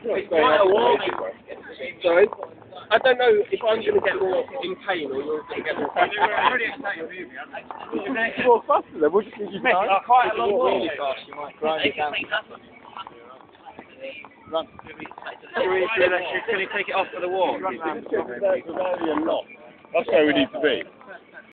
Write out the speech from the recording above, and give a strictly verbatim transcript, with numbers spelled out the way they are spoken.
It's quite a walk. Sorry? I don't know if I'm going to get more in pain or you're going to get more pain. More faster then, we'll just need you time. It's quite a long walk. You might grind it down. Run. Can you take it off for the walk? That's where we need to be.